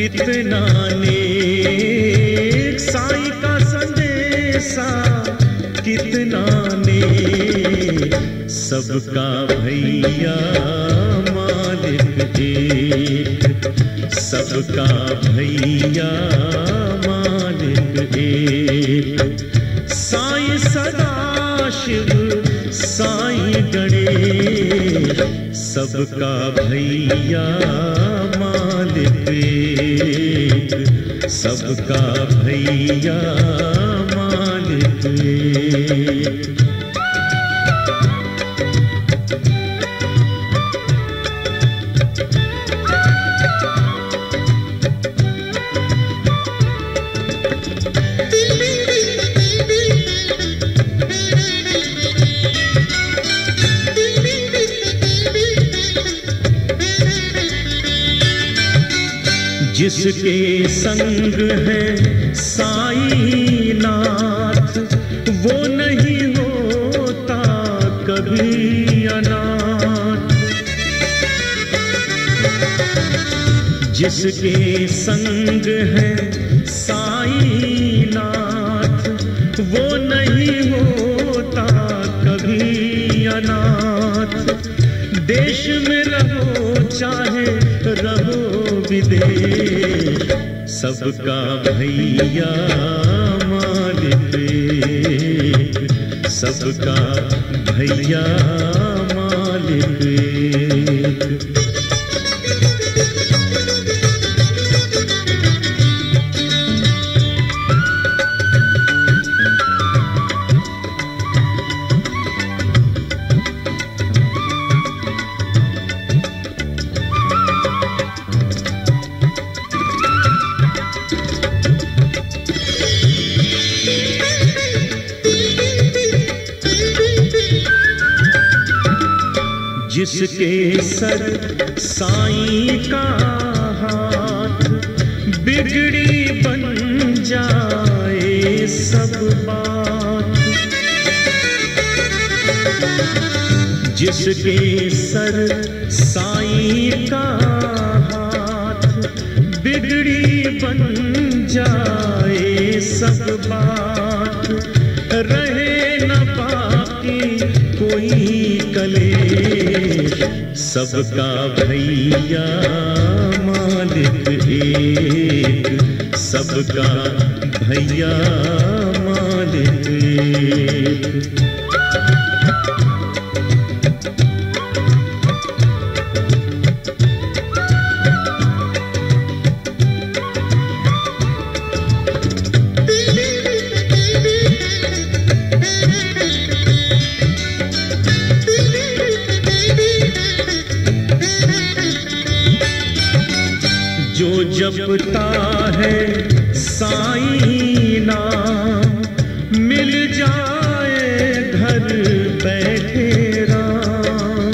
कितना नेक, साईं का संदेशा कितना नेक, सबका भैया मालिक एक, सबका भैया मालिक एक। साईं सदाशिव साईं गणेश, सबका भैया मालिक एक, सबका भैया मालिक एक। जिसके संग है साईं नाथ, वो नहीं होता कभी अनाथ। जिसके संग है साईं नाथ, वो नहीं होता कभी अनाथ। देश में रहो चाहे रहो विदेश, सबका भैया मालिक एक, सबका भैया मालिक एक। जिसके सर साईं का हाथ, बिगड़ी बन जाए सब बात। जिसके सर साईं का हाथ, बिगड़ी बन जाए सब बात। रहे न बाकी कोई कलेश, सबका भैया मालिक एक, सबका भैया मालिक एक। जो जपता है साईं नाम, मिल जाए घर बैठे राम।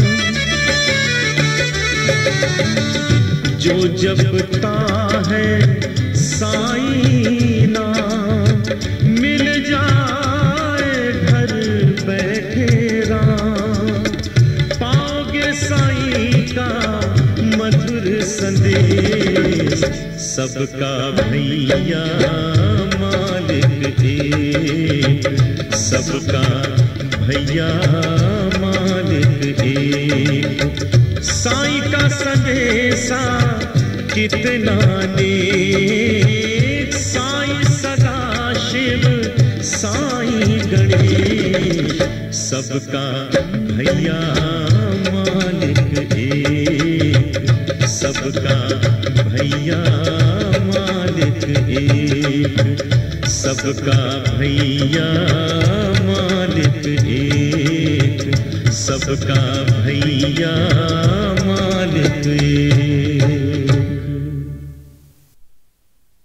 जो जपता है साईं नाम, मिल जाए घर बैठे राम। पाओगे साईं का मधुर संदेश, सबका भैया मालिक एक, सबका भैया मालिक एक। साईं का संदेशा कितना नेक, साईं सदाशिव साईं गणेश, सबका भैया मालिक एक, सबका भैया मालिक एक, सबका भैया मालिक एक, सबका भैया मालिक एक।